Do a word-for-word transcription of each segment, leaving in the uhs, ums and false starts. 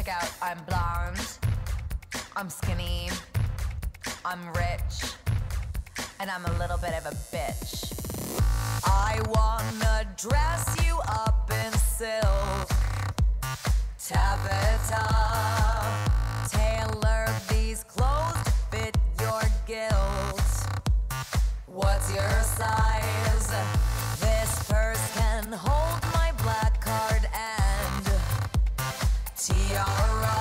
check out, I'm blonde, I'm skinny, I'm rich, and I'm a little bit of a bitch. I wanna dress you up in silk, taffeta, tailor these clothes to fit your guilt. What's your size? This purse can hold my black card and tiara.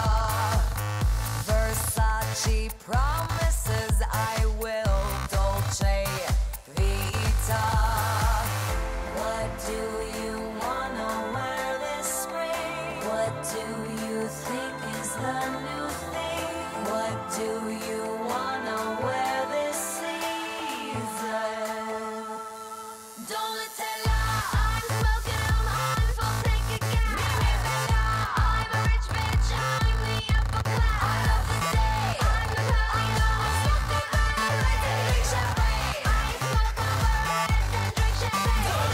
Versace promises I will Dolce Vita. What do you wanna wear this spring? What do you think is the new thing? What do you wanna wear this season? Don't let it lie, I'm smoking, I'm on full tank again. I'm a rich bitch, I'm the upper class. I love the day, I'm the party, I'm smoking bad, let's drink champagne. I smoke over and drink champagne. Don't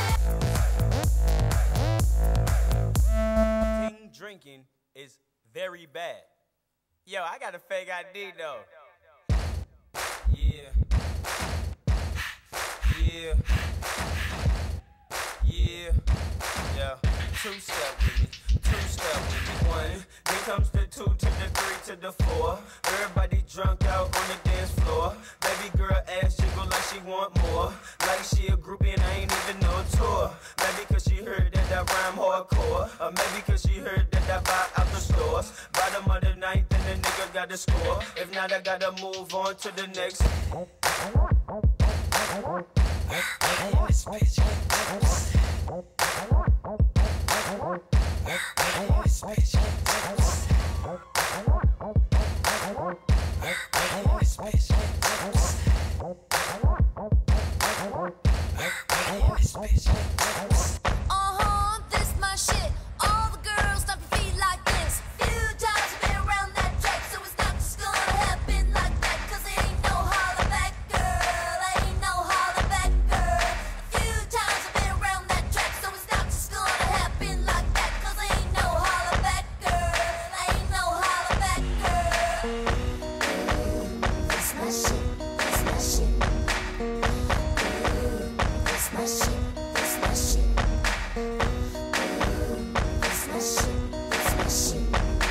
let it King drinking is very bad. Yo, I got a fake I D though. Yeah. Yeah. Yeah. Yeah. Two step with me. Two step with me. One. Then comes the two to the three to the four. Everybody drunk out on the dance floor. Baby girl ass jiggle like she want more. Like she a groupie and I ain't even no tour. Maybe cause she heard that I rhyme hardcore. Or maybe cause she heard that I buy out the stores. Bottom of the ninth and the nigga got the score. If not, I gotta move on to the next. This bitch This bitch This bitch This bitch Uh-huh, this my shit. All the girls stop to feet like this. Few times I've been around that track, so it's not just gonna happen like that. Cause it ain't no holler back, girl. Ain't no holler back, girl. A few times I've been around that track, so it's not just gonna happen like that. Cause it ain't no holler back, girl. Ain't no holler back, girl. This my shit, this my shit. This my shit, this my shit. This my shit, this my shit.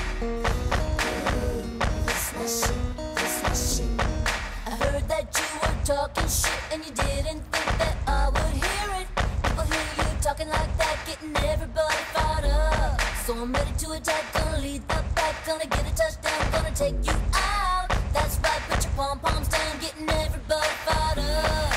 This my shit, this my shit. I heard that you were talking shit and you didn't think that I would hear it. People hear you talking like that, getting everybody fired up. So I'm ready to attack, gonna lead the pack, gonna get a touchdown, gonna take you out. That's right, put your pom-poms down, getting everybody fired up.